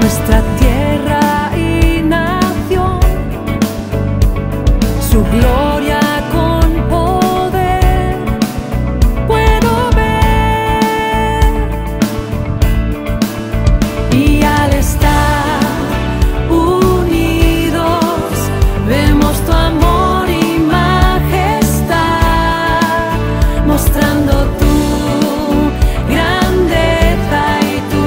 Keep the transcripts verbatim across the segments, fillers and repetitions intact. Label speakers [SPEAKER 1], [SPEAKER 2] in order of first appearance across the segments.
[SPEAKER 1] nuestra tierra y nación, su gloria con poder puedo ver, y al estar unidos vemos tu amor y majestad, mostrando tu grandeza y tu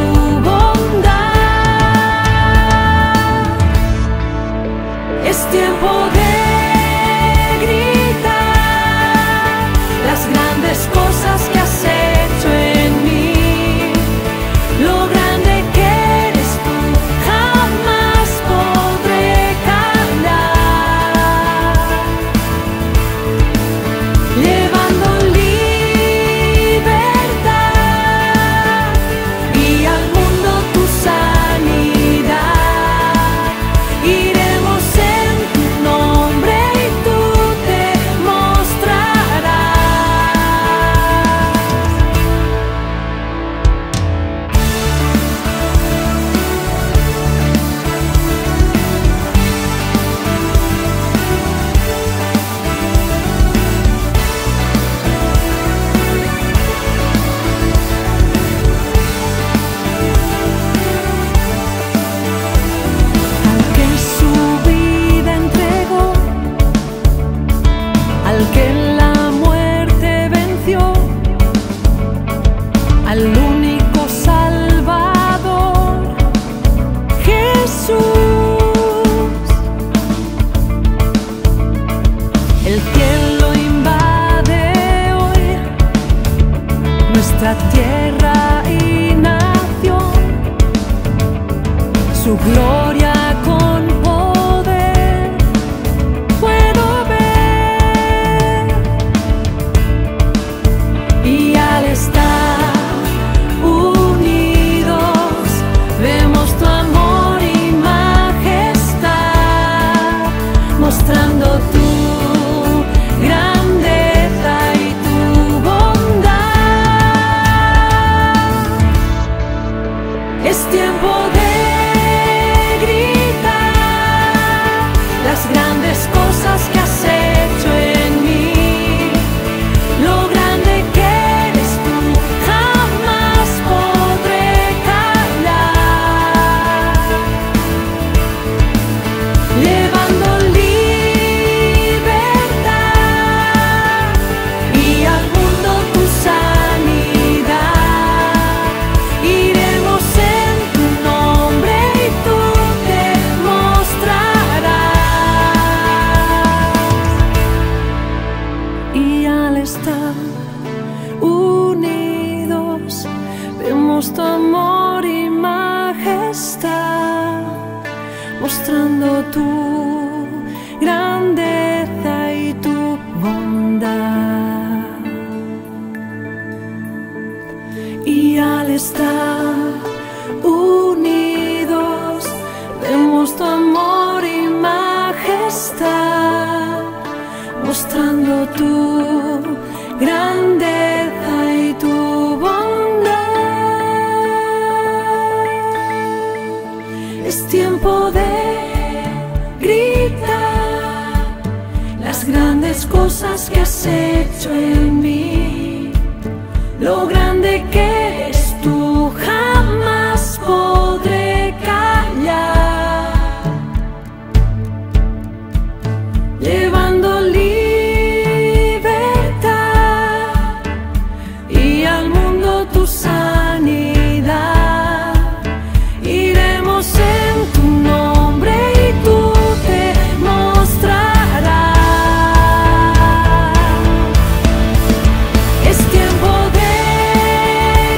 [SPEAKER 1] bondad. Es tiempo de gritar las grandes cosas que has hecho en mí, lo grande que eres tú, jamás podré callar, llevando libertad y al mundo tu sanidad. Iremos en tu nombre y tú te mostrarás. Al que su vida entregó, al que la muerte venció, al único Salvador, Jesús. El cielo invade hoy nuestra tierra y nación, su gloria con poder puedo ver, y al estar unidos vemos tu amor y majestad, mostrando tu grandeza y tu bondad. Es tiempo de gritar las grandes cosas que has hecho en mí, lo grande que eres tú, jamás podré callar, llevando libertad y al mundo tu sanidad. Iremos en tu nombre y tú te mostrarás, y al estar unidos vemos tu amor y majestad, mostrando tu grandeza y tu bondad. Y al estar unidos vemos tu amor y majestad, mostrando tu grandeza y tu bondad. Es tiempo de gritar las grandes cosas que has hecho en mí, lo grande que eres tú, jamás podré callar, llevando libertad y al mundo tu sanidad. Iremos en tu nombre y tú te mostrarás. Es tiempo de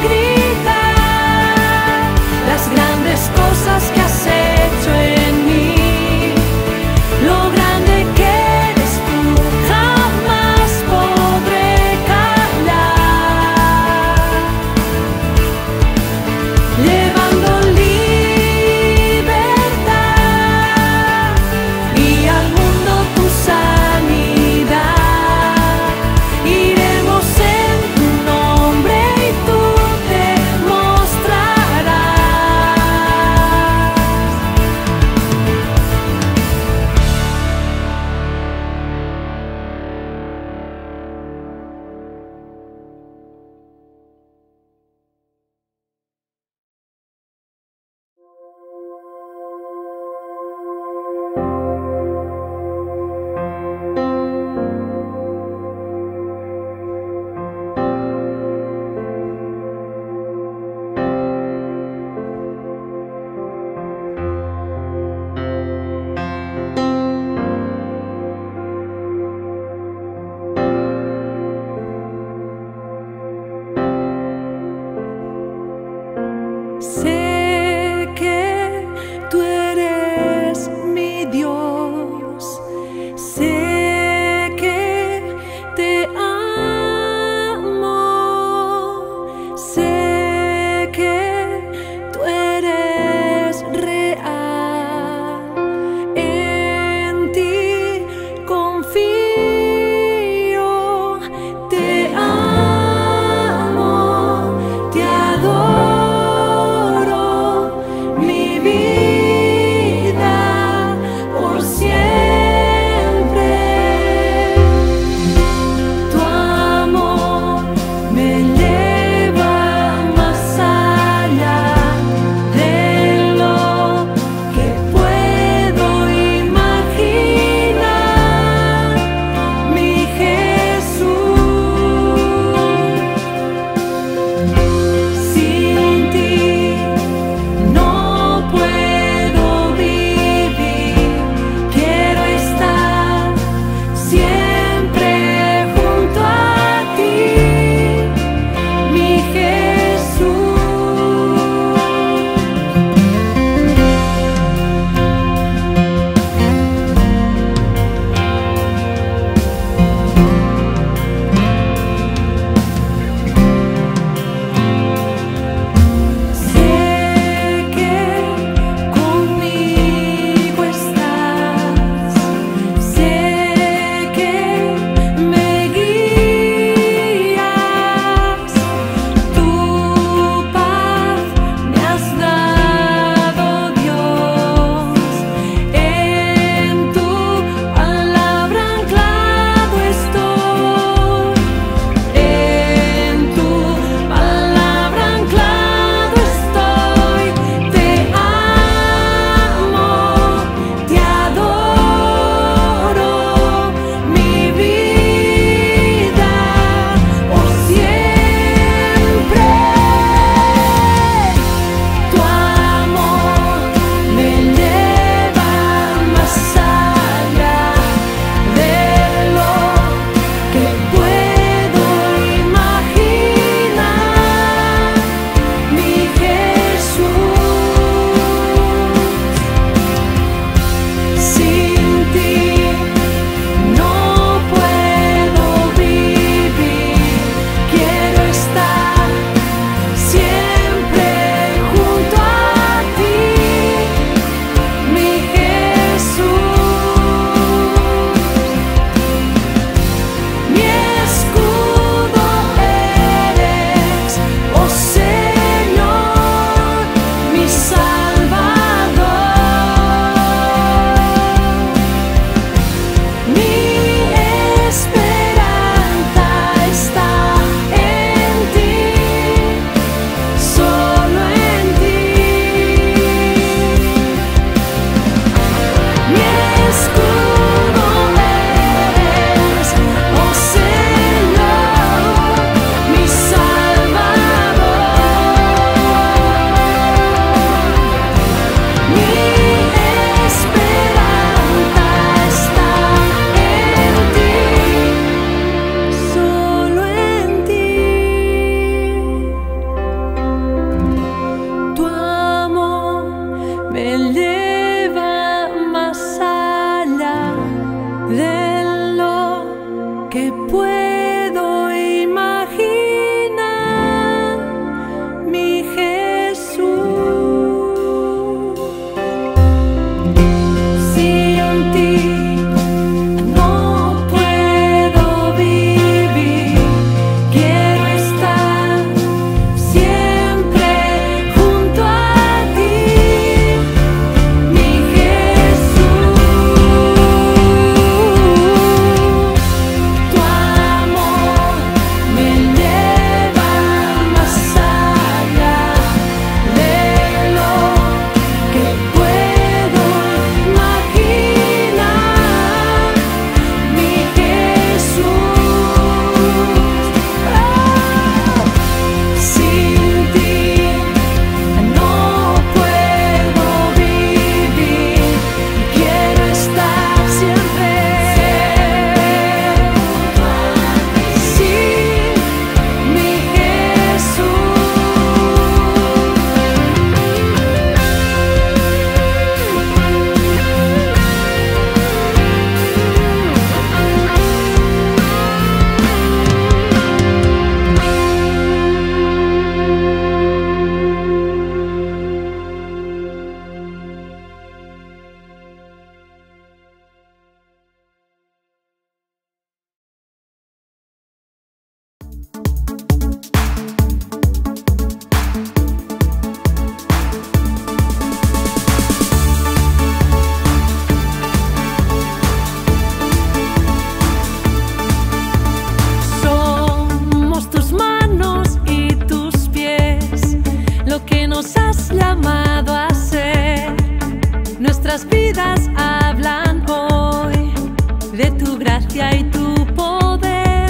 [SPEAKER 1] llamado a ser. Nuestras vidas hablan hoy de tu gracia y tu poder.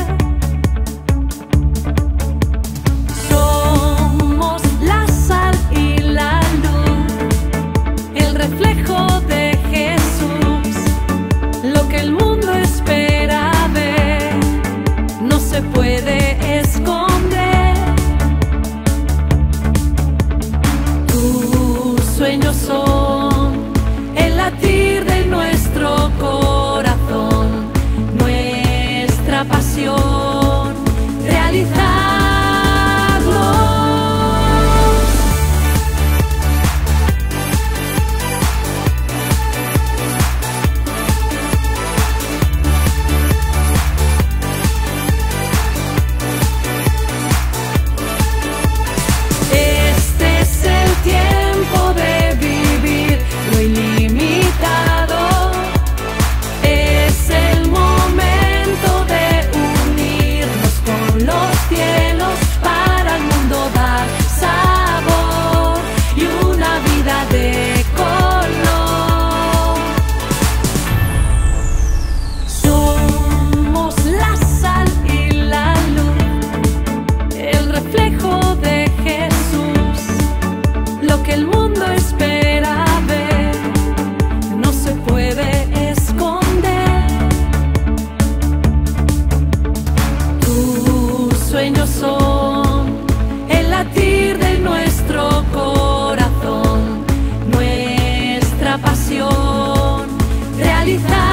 [SPEAKER 1] Somos la sal y la luz, el reflejo de Jesús. Lo que el mundo espera ver no se puede esconder. Tus sueños son el latir de nuestro corazón, nuestra pasión, realizarlos. Este es el tiempo de vivir lo ilimitado. Es el momento de unirnos con los cielos para al mundo dar sabor y una vida de color. Somos la sal y la luz, el reflejo de Jesús. Lo que el mundo espera ver no se puede esconder. Tus sueños son el latir de nuestro corazón, nuestra pasión, realizarlos.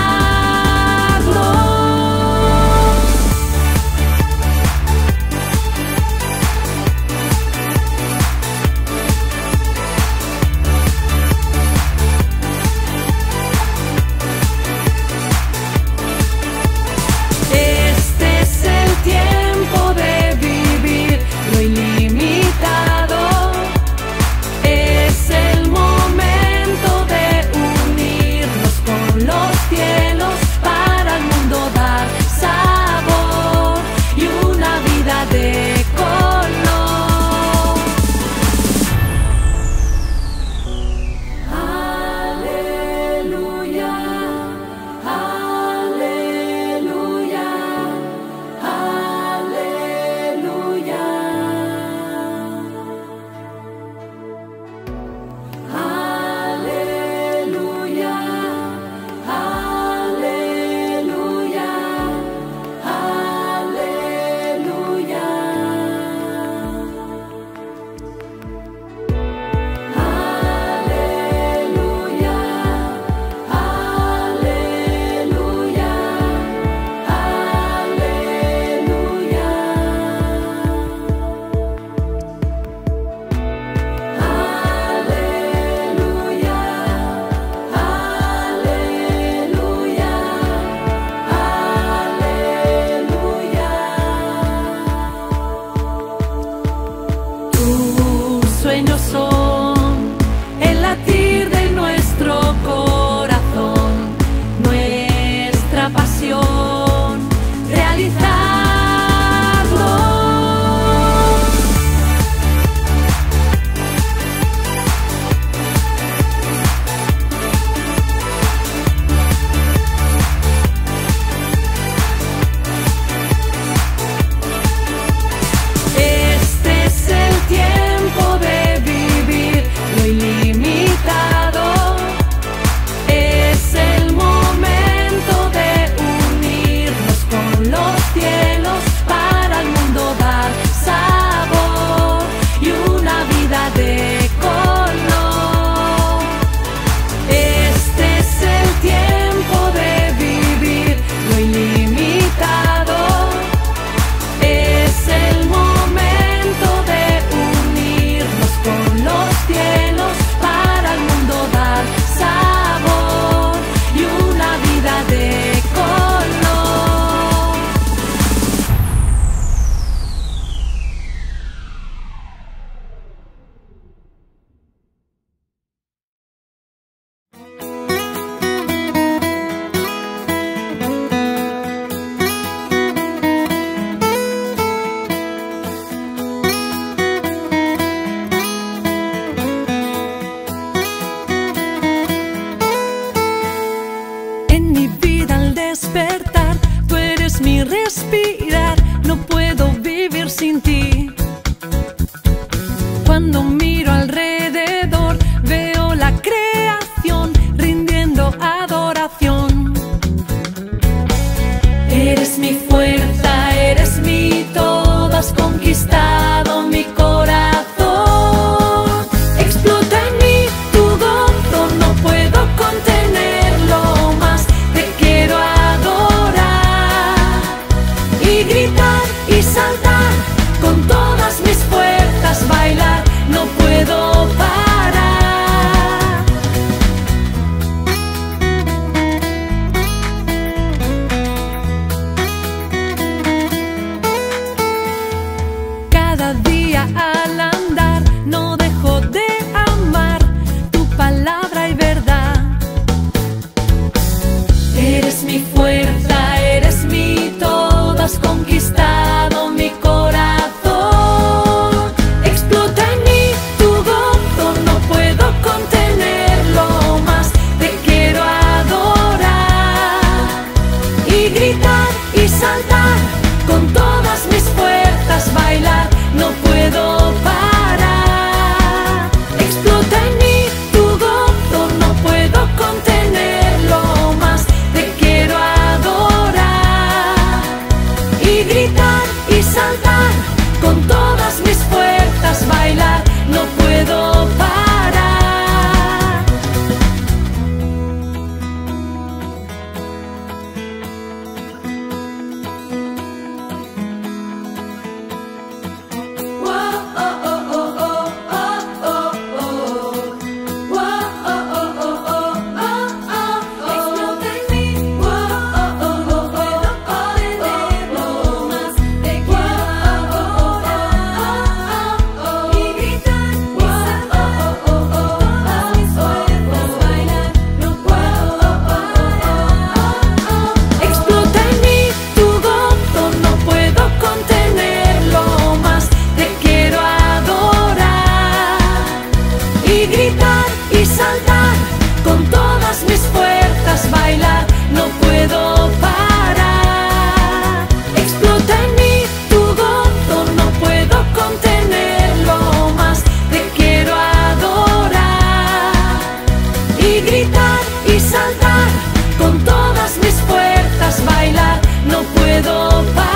[SPEAKER 1] saltar con todas mis fuerzas, bailar, no puedo parar. Explota en mí tu gozo, no puedo contenerlo más. Te quiero adorar y gritar y saltar con todas mis fuerzas, bailar, no puedo parar.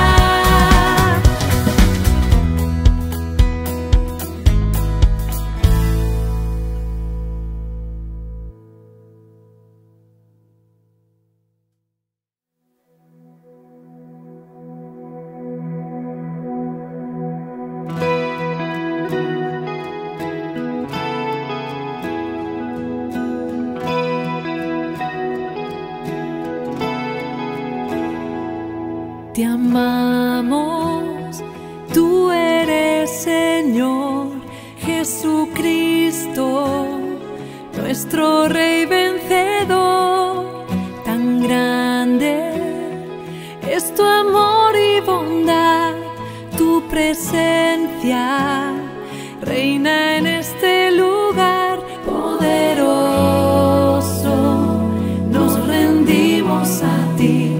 [SPEAKER 1] Te amamos, tú eres Señor Jesucristo, nuestro Rey vencedor. Tan grande es tu amor y bondad, tu presencia reina en este lugar. Poderoso, nos rendimos a ti,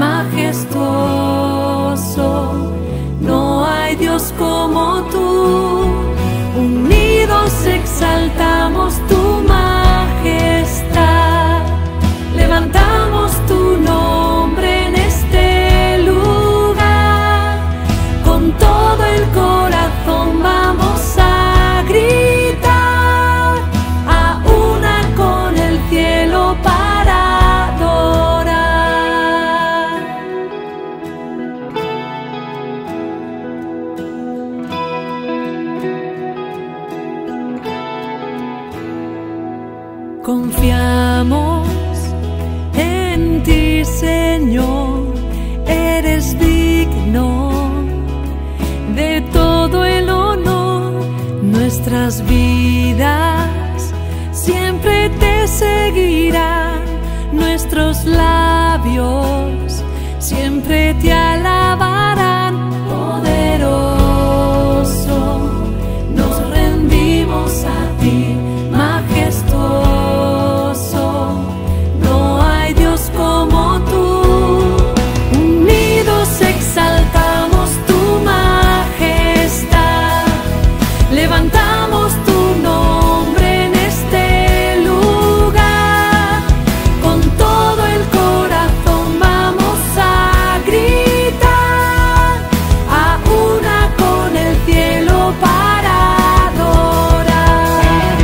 [SPEAKER 1] majestuoso, no hay Dios como tú. Unidos exaltamos tu majestad, levantamos tu nombre en este lugar. Con todo el corazón vamos a gritar, a una con el cielo para adorar. Confiamos en ti, Señor, eres digno de todo el honor. Nuestras vidas siempre te seguirán, nuestros labios siempre te alabarán. Poderoso, nos rendimos a ti, majestuoso, no hay Dios como tú. Unidos exaltamos tu majestad, levantamos tu nombre en este lugar. Con todo el corazón vamos a gritar, a una con el cielo para adorar.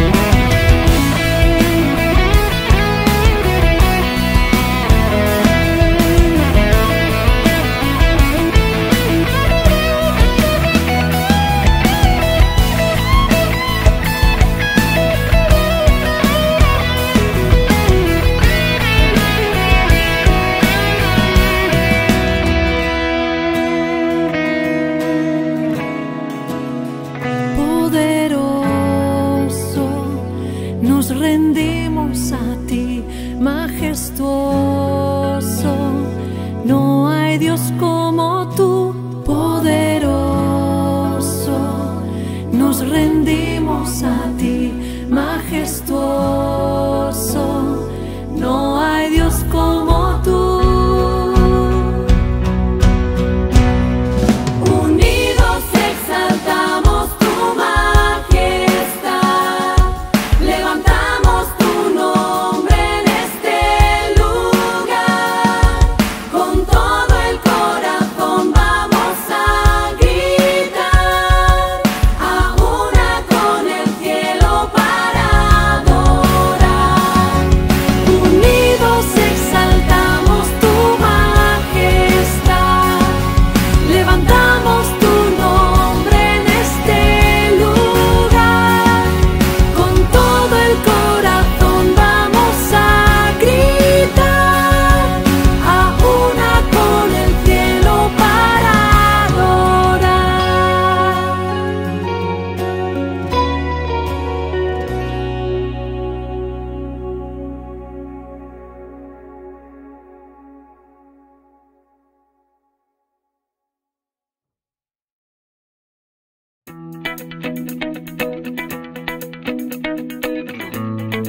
[SPEAKER 1] Poderoso, nos rendimos a ti, majestuoso, no hay Dios como tú. Poderoso, nos rendimos a ti, majestuoso, no hay Dios como tú. Unidos exaltamos tu majestad, levantamos tu nombre en este lugar. Con todo el corazón vamos a gritar, a una con el cielo para adorar. Unidos exaltamos tu majestad, levantamos tu nombre en este lugar. Con todo el corazón vamos a gritar, a una con el cielo para adorar.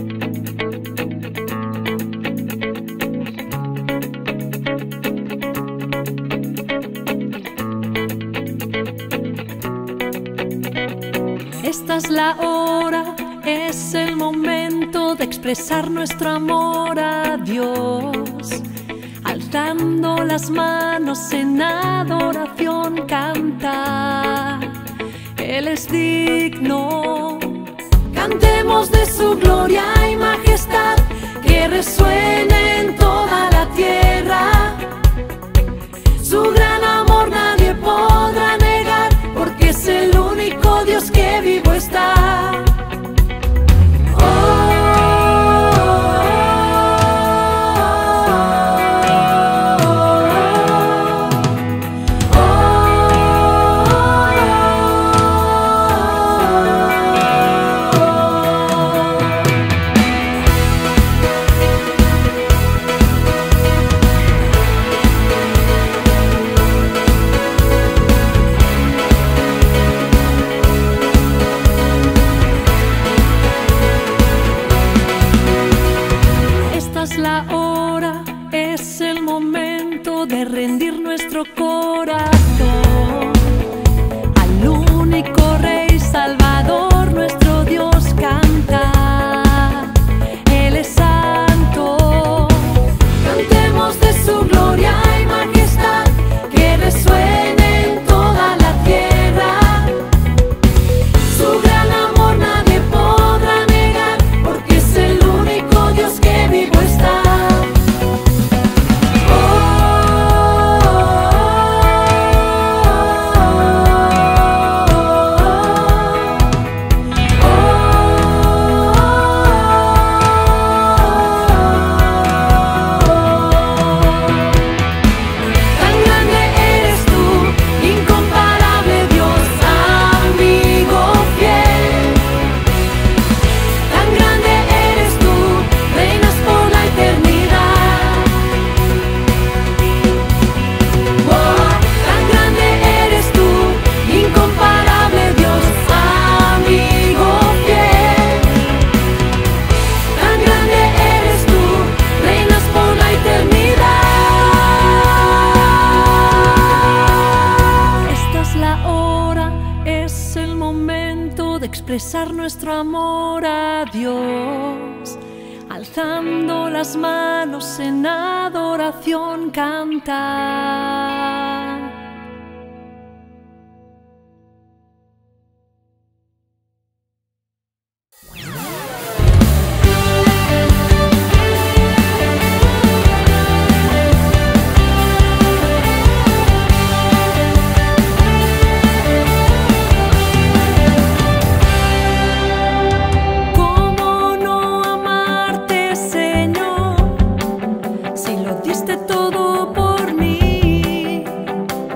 [SPEAKER 1] Esta es la hora, es el momento de expresar nuestro amor a Dios. Alzando las manos en adoración cantar, Él es digno. Cantemos de su gloria y majestad, que resuene en toda la tierra. Su gran amor nadie podrá negar, porque es el único Dios que vivo está. La hora, es el momento de rendir nuestro corazón al único Rey Salvador, nuestro Dios canta. Él es santo. Cantemos de su gloria y majestad, que resuene en toda la tierra. Su gran amor nadie podrá negar, porque es el único Dios que vivo está. Expresar nuestro amor a Dios, alzando las manos en adoración cantar. Todo por mí,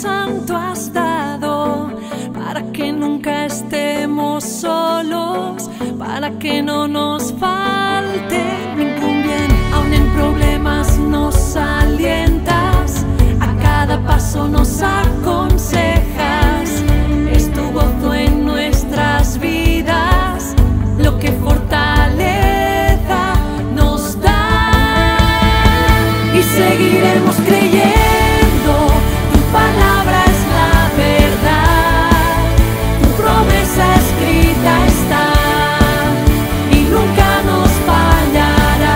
[SPEAKER 1] Santo has dado para que nunca estemos solos, para que no nos falte ningún bien. Aun en problemas nos alientas, a cada paso nos aconsejas. Es tu gozo en nuestras vidas lo que fortaleza nos da, y seguiremos creyendo. Tu palabra es la verdad, tu promesa escrita está y nunca nos fallará.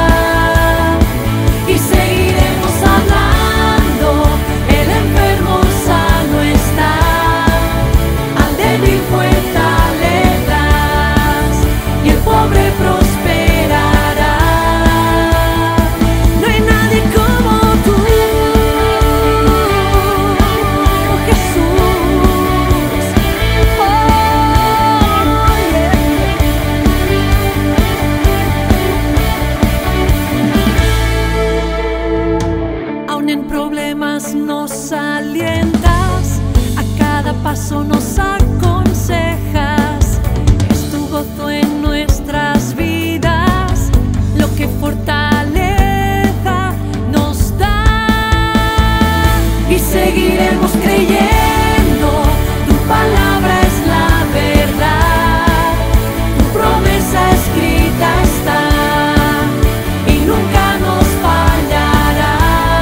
[SPEAKER 1] Y seguiremos hablando, el enfermo sano está, al débil fuerza le das y el pobre prosperará. No hay nadie como tú, Jesús. Oh, yeah. Aun en problemas nos alientas, a cada paso nos aconsejas. Es tu gozo en nuestras vidas lo que fortaleza nos da, y seguiremos creyendo. Tu palabra es la verdad, tu promesa escrita está y nunca nos fallará.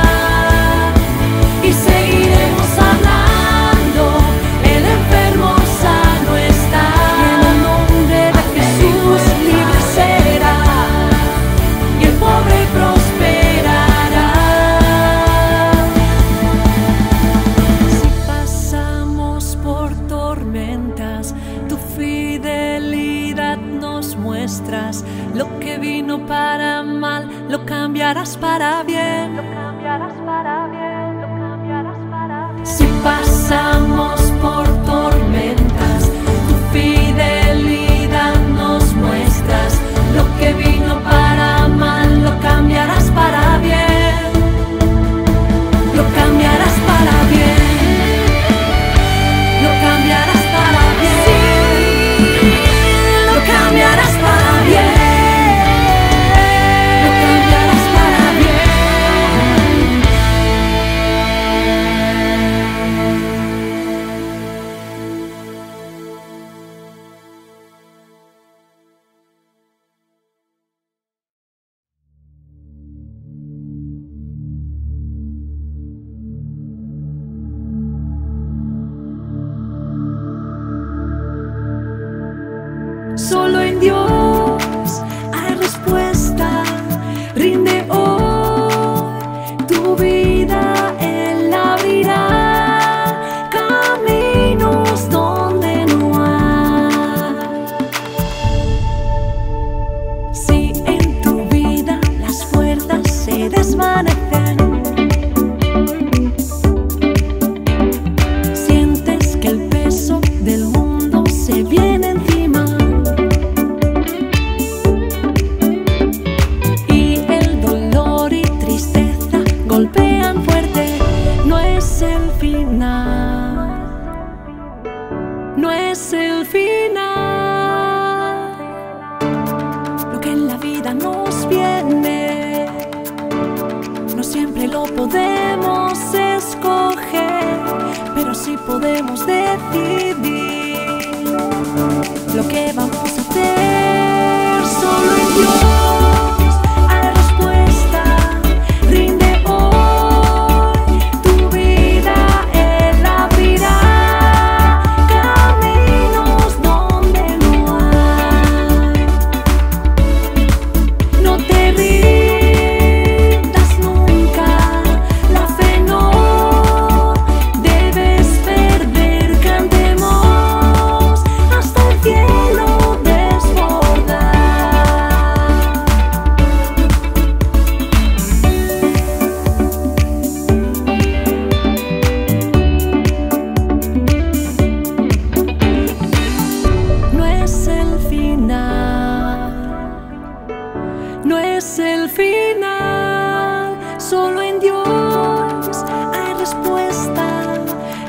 [SPEAKER 1] Y seguiremos hablando, el enfermo sano está, y en el nombre de Jesús libre será y el pobre prosperará. Si pasamos por tormentas, tu fidelidad nos muestras. Lo que vino para mal, lo cambiarás para bien. Lo cambiarás para bien, lo cambiarás para bien. Si pasamos por tormentas, tu fidelidad nos muestras. Lo que vino para mal, lo cambiarás para bien. Lo cambiarás para bien. Lo cambiarás para bien. Lo cambiarás para bien. Lo cambiarás para bien. Solo en Dios hay respuesta. Rinde hoy tu vida, Él abrirá caminos donde no hay. Si en tu vida las fuerzas se desvanecen, sientes que el peso del mundo se viene encima, golpean fuerte, no es el final, no es el final. Lo que en la vida nos viene, no siempre lo podemos escoger, pero sí podemos decidir lo que vamos a hacer. Solo en Dios hay respuesta. Rinde hoy tu vida, Él abrirá caminos donde no hay. No te rindas nunca, la fe no debes perder. Cantemos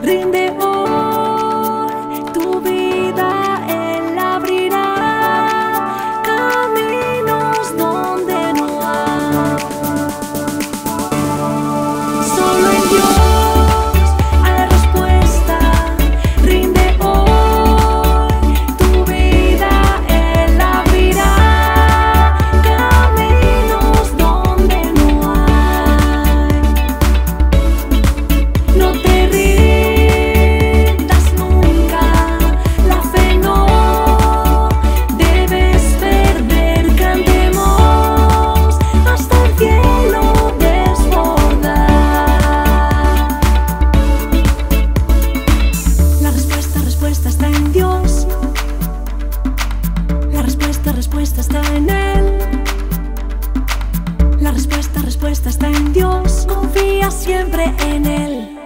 [SPEAKER 1] Rinde hoy tu vida, Él abrirá caminos donde no hay. Solo en Dios hay la respuesta. Rinde hoy tu vida, Él abrirá caminos donde no hay. No te rindas nunca, la fe no debes perder. Cantemos hasta el cielo desbordar. La respuesta, respuesta está en Dios. La respuesta, respuesta está en Él. La respuesta, respuesta está en Dios. Confía siempre en Él.